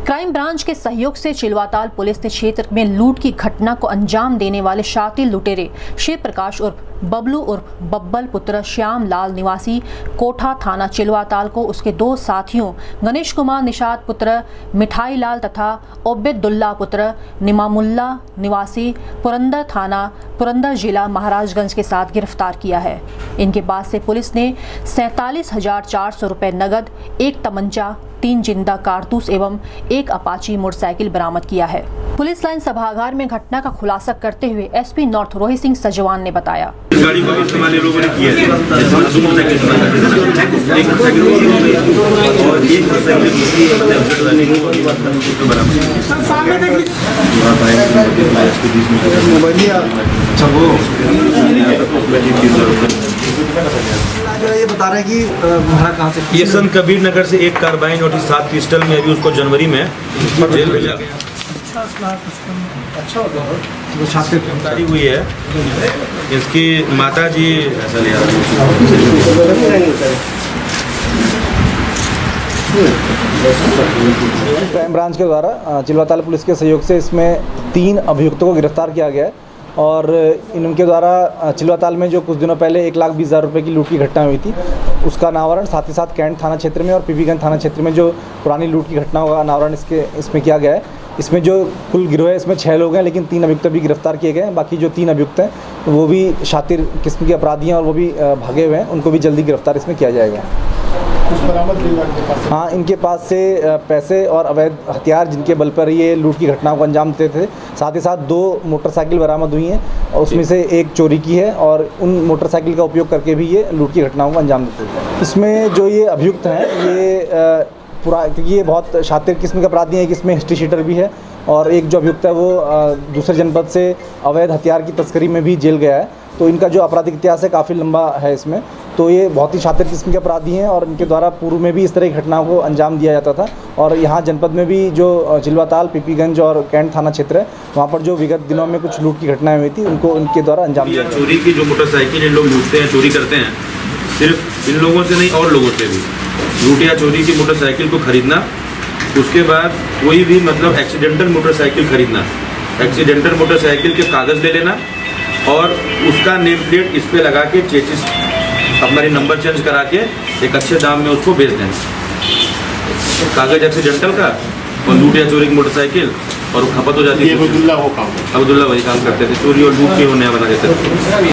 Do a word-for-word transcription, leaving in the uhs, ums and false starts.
Crime branch के सहयोग से चिलवाताल पुलिस ने क्षेत्र में लूट की घटना को अंजाम देने वाले शातिर लुटेरे शिव प्रकाश उर्फ बबलू उर्फ बब्बल पुत्र श्याम लाल निवासी कोठा थाना चिलवाताल को उसके दो साथियों गणेश कुमार निषाद पुत्र मिठाई लाल तथा ओबेदुल्ला पुत्र निमामुल्ला निवासी पुरंदर थाना पुरंदर जिला महाराजगंज के साथ गिरफ्तार किया है। इनके पास से पुलिस ने सैंतालीस हजार चार सौ रुपये नगद, एक तमंचा, तीन जिंदा कारतूस एवं एक अपाची मोटरसाइकिल बरामद किया है। पुलिस लाइन सभागार में घटना का खुलासा करते हुए एसपी नॉर्थ रोहित सिंह सजवान ने बताया, गाड़ी को इस्तेमाल लोगों ने किया है और एक ये बता रहे हैं कि भाड़ा कहाँ से? ये संत कबीर नगर से एक कार्बाइन और सात पिस्टल में अभी उसको जनवरी में जेल भेजा गया। अच्छा वो छात्र गिरफ्तारी हुई है। इसकी माता जी ऐसा लिया क्राइम ब्रांच के द्वारा चिलवाताल पुलिस के सहयोग से इसमें तीन अभियुक्तों को गिरफ्तार किया गया है और इनके द्वारा चिलवाताल में जो कुछ दिनों पहले एक लाख बीस हज़ार रुपये की लूट की घटना हुई थी उसका अनावरण, साथ ही साथ कैंट थाना क्षेत्र में और पीपीगंज थाना क्षेत्र में जो पुरानी लूट की घटनाओं का अनावरण इसके इसमें किया गया है। इसमें जो कुल गिरोह है इसमें छः लोग हैं, लेकिन तीन अभियुक्त भी गिरफ्तार किए गए हैं। बाकी जो तीन अभियुक्त हैं वो भी शातिर किस्म के अपराधी हैं और वो भी भागे हुए हैं, उनको भी जल्दी गिरफ्तार इसमें किया जाएगा। हाँ, इनके पास से पैसे और अवैध हथियार जिनके बल पर ये लूट की घटनाओं को अंजाम देते थे, साथ ही साथ दो मोटरसाइकिल बरामद हुई हैं और उसमें से एक चोरी की है और उन मोटरसाइकिल का उपयोग करके भी ये लूट की घटनाओं को अंजाम देते थे। इसमें जो ये अभियुक्त हैं ये पूरा, क्योंकि ये बहुत शातिर किस्म के अपराधी हैं, एक इसमें हिस्ट्री शीटर भी है और एक जो अभियुक्त है वो दूसरे जनपद से अवैध हथियार की तस्करी में भी जेल गया है। तो इनका जो आपराधिक इतिहास है काफ़ी लंबा है इसमें। तो ये बहुत ही शातिर किस्म के अपराधी हैं और इनके द्वारा पूर्व में भी इस तरह की घटनाओं को अंजाम दिया जाता था और यहाँ जनपद में भी जो चिलवाताल, पीपीगंज और कैंट थाना क्षेत्र है वहाँ पर जो विगत दिनों में कुछ लूट की घटनाएं हुई थी उनको इनके द्वारा अंजाम दिया। चोरी की जो मोटरसाइकिल इन लोग लूटते हैं, चोरी करते हैं, सिर्फ इन लोगों से नहीं और लोगों से भी लूट या चोरी की मोटरसाइकिल को खरीदना, उसके बाद कोई भी मतलब एक्सीडेंटल मोटरसाइकिल खरीदना, एक्सीडेंटल मोटरसाइकिल के कागज़ ले लेना और उसका नेम प्लेट इस पे लगा के चेचिस हमारी नंबर चेंज करा के एक अच्छे दाम में उसको बेच देना। कागज़ एक्सीडेंटल का और लूट या चोरी की मोटरसाइकिल और खपत हो जाती है। अब्दुल्ला वो काम अब्दुल्ला वही काम करते थे, चोरी और लूट के वो नया बना देते थे।